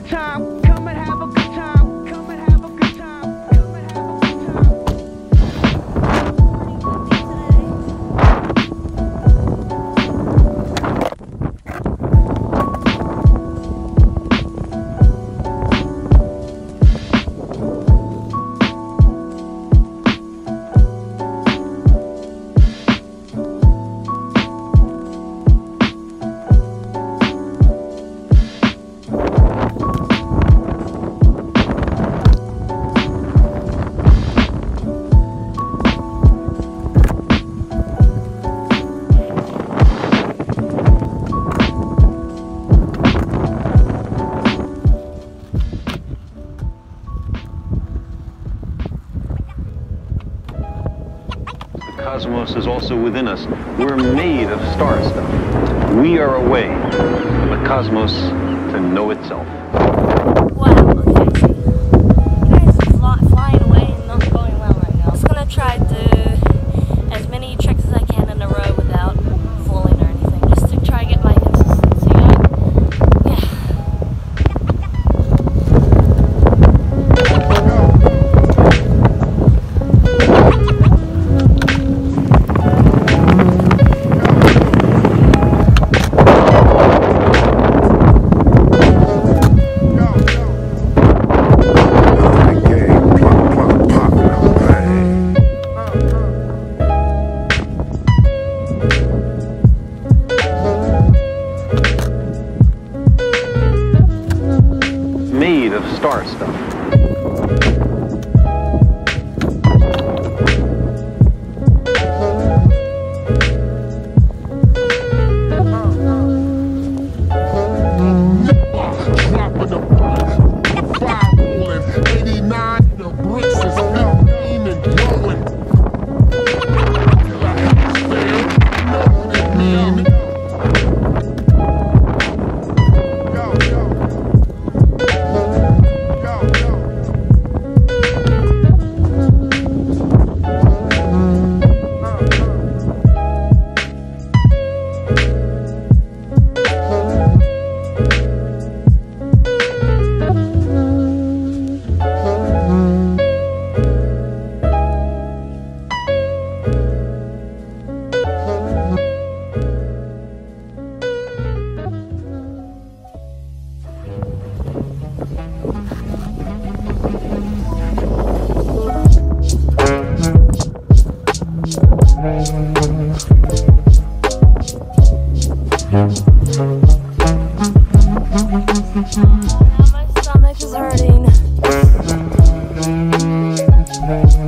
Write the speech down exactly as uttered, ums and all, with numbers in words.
good time. Come and have a good time. Come and have a good time. Come and have a good time. Cosmos is also within us. We're made of star stuff. We are a way for the cosmos to know itself. Wow, okay. You guys are fly, flying away and not going well right now. I'm just gonna try to do as many tricks as I can in a row without falling or anything, just to try and get my consistency up. Yeah. Made of star stuff. Now my stomach is hurting.